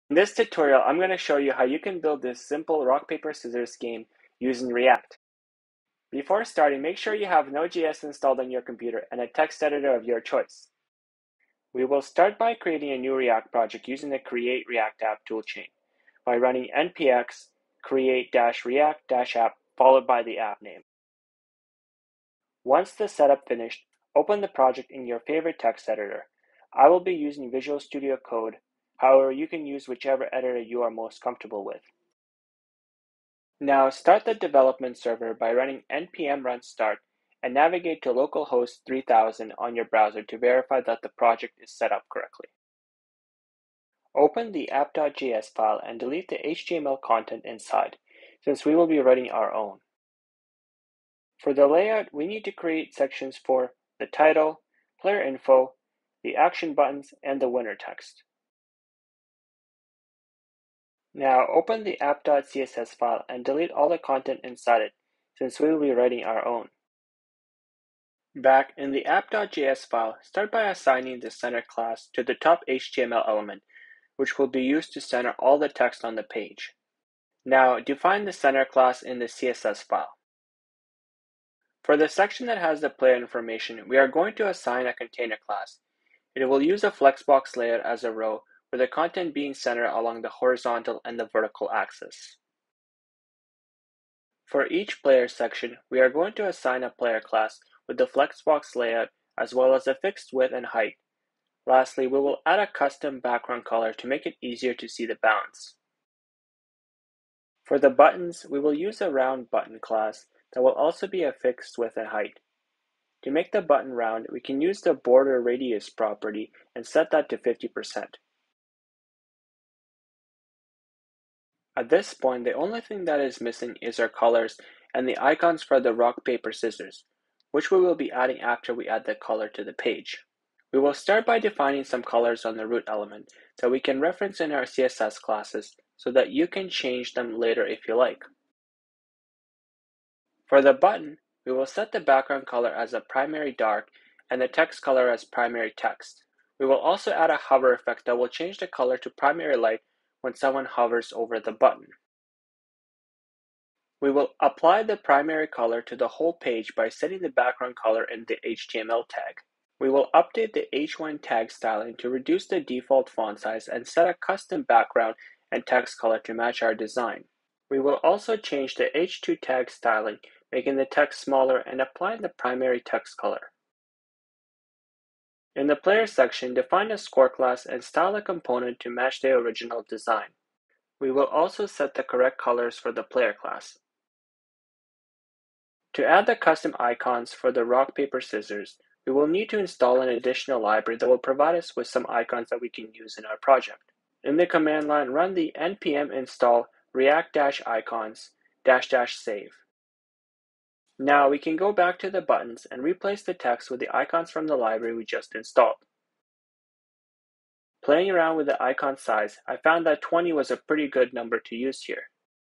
In this tutorial, I'm going to show you how you can build this simple rock, paper, scissors game using React. Before starting, make sure you have NodeJS installed on your computer and a text editor of your choice. We will start by creating a new React project using the Create React App toolchain by running npx create-react-app followed by the app name. Once the setup finished, open the project in your favorite text editor. I will be using Visual Studio Code, however you can use whichever editor you are most comfortable with. Now start the development server by running npm run start and navigate to localhost 3000 on your browser to verify that the project is set up correctly. Open the app.js file and delete the HTML content inside, since we will be writing our own. For the layout, we need to create sections for the title, player info, the action buttons, and the winner text. Now open the app.css file and delete all the content inside it, since we will be writing our own. Back in the app.js file, start by assigning the center class to the top HTML element, which will be used to center all the text on the page. Now define the center class in the CSS file. For the section that has the player information, we are going to assign a container class. It will use a flexbox layout as a row, with the content being centered along the horizontal and the vertical axis. For each player section, we are going to assign a player class with the flexbox layout as well as a fixed width and height. Lastly, we will add a custom background color to make it easier to see the bounds. For the buttons, we will use a round button class that will also be a fixed width and height. To make the button round, we can use the border radius property and set that to 50%. At this point, the only thing that is missing is our colors and the icons for the rock, paper, scissors, which we will be adding after we add the color to the page. We will start by defining some colors on the root element that we can reference in our CSS classes so that you can change them later if you like. For the button, we will set the background color as a primary dark and the text color as primary text. We will also add a hover effect that will change the color to primary light when someone hovers over the button. We will apply the primary color to the whole page by setting the background color in the HTML tag. We will update the H1 tag styling to reduce the default font size and set a custom background and text color to match our design. We will also change the H2 tag styling, making the text smaller and applying the primary text color. In the player section, define a score class and style a component to match the original design. We will also set the correct colors for the player class. To add the custom icons for the rock, paper, scissors, we will need to install an additional library that will provide us with some icons that we can use in our project. In the command line, run the npm install react-icons-save. Now we can go back to the buttons and replace the text with the icons from the library we just installed. Playing around with the icon size, I found that 20 was a pretty good number to use here.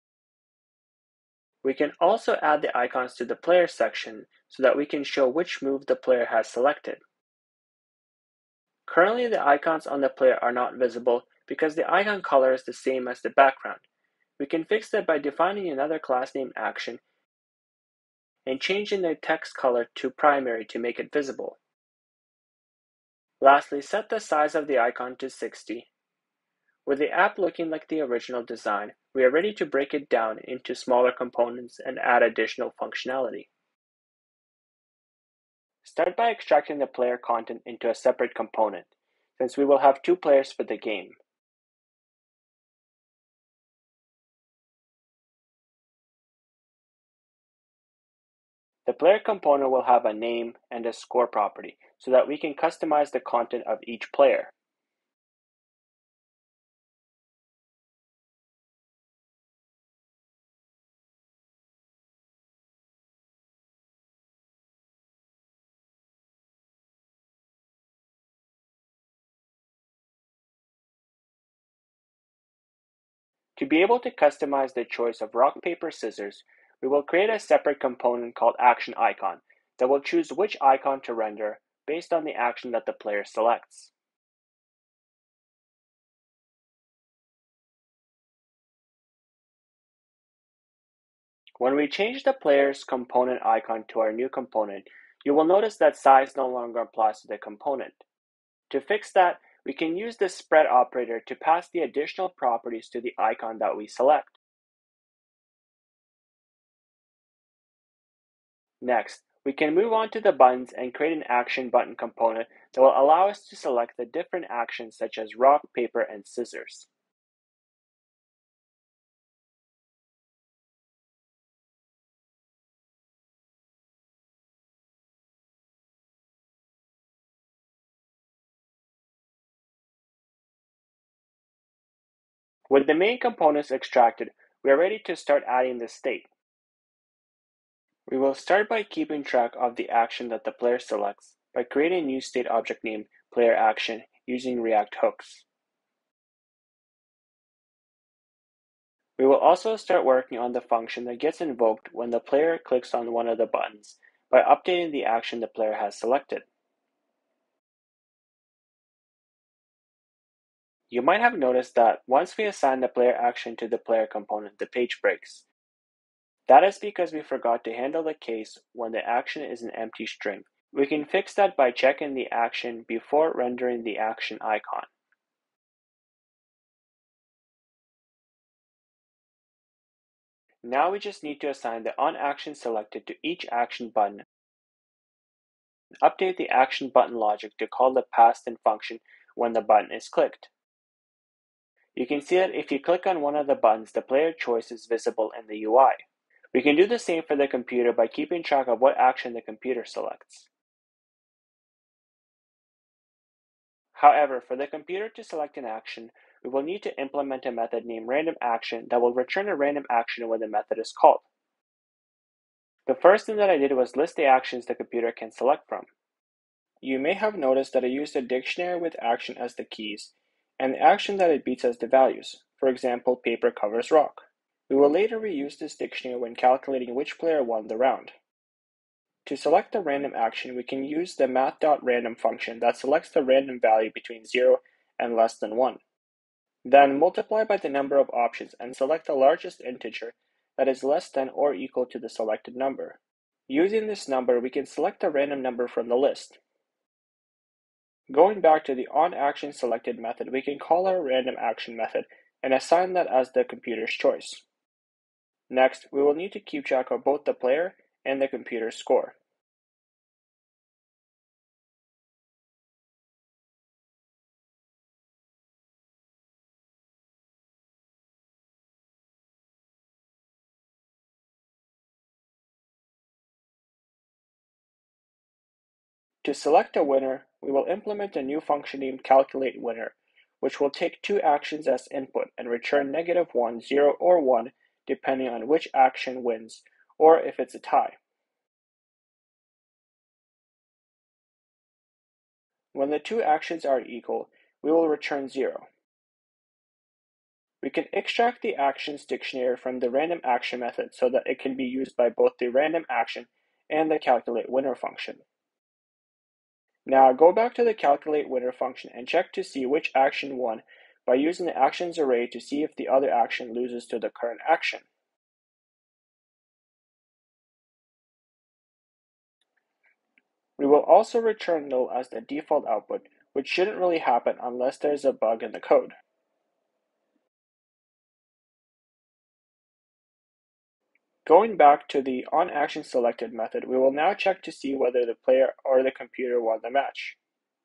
We can also add the icons to the player section so that we can show which move the player has selected. Currently, the icons on the player are not visible because the icon color is the same as the background. We can fix that by defining another class named Action and changing the text color to primary to make it visible. Lastly, set the size of the icon to 60. With the app looking like the original design, we are ready to break it down into smaller components and add additional functionality. Start by extracting the player content into a separate component, since we will have 2 players for the game. The player component will have a name and a score property, so that we can customize the content of each player. To be able to customize the choice of rock, paper, scissors, we will create a separate component called Action Icon that will choose which icon to render based on the action that the player selects. When we change the player's component icon to our new component, you will notice that size no longer applies to the component. To fix that, we can use the spread operator to pass the additional properties to the icon that we select. Next, we can move on to the buttons and create an action button component that will allow us to select the different actions such as rock, paper, and scissors. With the main components extracted, we are ready to start adding the state. We will start by keeping track of the action that the player selects by creating a new state object named playerAction using React hooks. We will also start working on the function that gets invoked when the player clicks on one of the buttons by updating the action the player has selected. You might have noticed that once we assign the player action to the player component, the page breaks. That is because we forgot to handle the case when the action is an empty string. We can fix that by checking the action before rendering the action icon. Now we just need to assign the onAction selected to each action button. Update the action button logic to call the passed-in function when the button is clicked. You can see that if you click on one of the buttons, the player choice is visible in the UI. We can do the same for the computer by keeping track of what action the computer selects. However, for the computer to select an action, we will need to implement a method named randomAction that will return a random action when the method is called. The first thing that I did was list the actions the computer can select from. You may have noticed that I used a dictionary with action as the keys, and the action that it beats as the values. For example, paper covers rock. We will later reuse this dictionary when calculating which player won the round. To select the random action, we can use the math.random function that selects the random value between 0 and less than 1. Then multiply by the number of options and select the largest integer that is less than or equal to the selected number. Using this number, we can select a random number from the list. Going back to the onActionSelected method, we can call our randomAction method and assign that as the computer's choice. Next, we will need to keep track of both the player and the computer's score. To select a winner, we will implement a new function named CalculateWinner, which will take two actions as input and return -1, 0, or 1 depending on which action wins, or if it's a tie. When the two actions are equal, we will return 0. We can extract the actions dictionary from the randomAction method so that it can be used by both the randomAction and the CalculateWinner function. Now go back to the CalculateWinner function and check to see which action won by using the actions array to see if the other action loses to the current action. We will also return null as the default output, which shouldn't really happen unless there's a bug in the code. Going back to the onActionSelected method, we will now check to see whether the player or the computer won the match.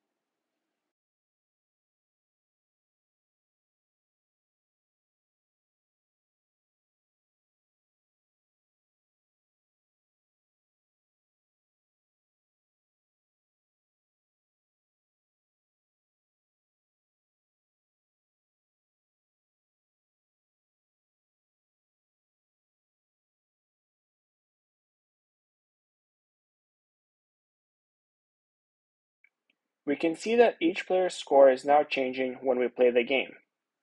We can see that each player's score is now changing when we play the game.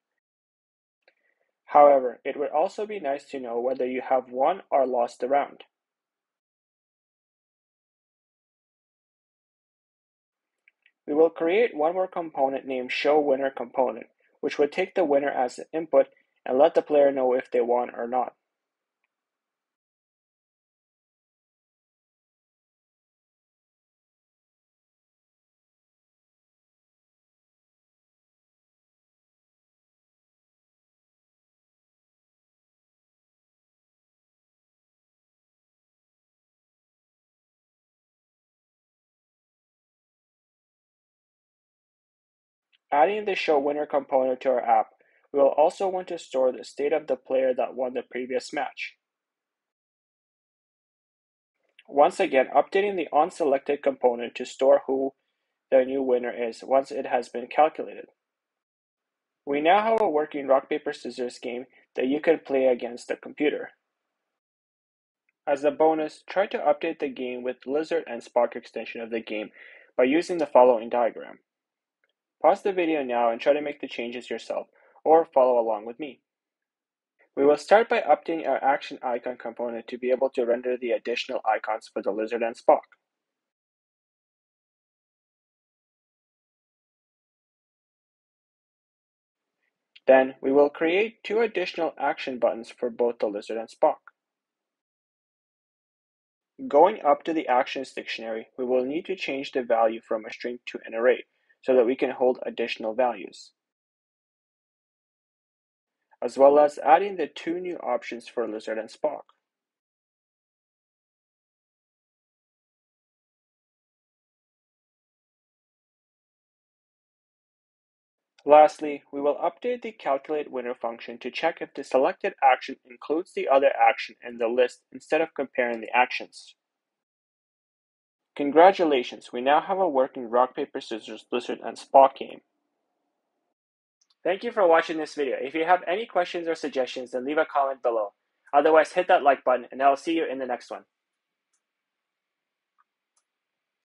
However, it would also be nice to know whether you have won or lost the round. We will create one more component named showWinnerComponent, which would take the winner as the input and let the player know if they won or not. Adding the Show Winner component to our app, we will also want to store the state of the player that won the previous match. Once again, updating the onSelected component to store who the new winner is once it has been calculated. We now have a working rock, paper, scissors game that you can play against the computer. As a bonus, try to update the game with Lizard and Spark extension of the game by using the following diagram. Pause the video now and try to make the changes yourself, or follow along with me. We will start by updating our action icon component to be able to render the additional icons for the Lizard and Spark. Then, we will create 2 additional action buttons for both the Lizard and Spark. Going up to the Actions dictionary, we will need to change the value from a string to an array so that we can hold additional values, as well as adding the 2 new options for Lizard and Spark. Lastly, we will update the Calculate Winner function to check if the selected action includes the other action in the list instead of comparing the actions. Congratulations, we now have a working rock, paper, scissors, Lizard, and Spark game. Thank you for watching this video. If you have any questions or suggestions, then leave a comment below. Otherwise, hit that like button, and I'll see you in the next one.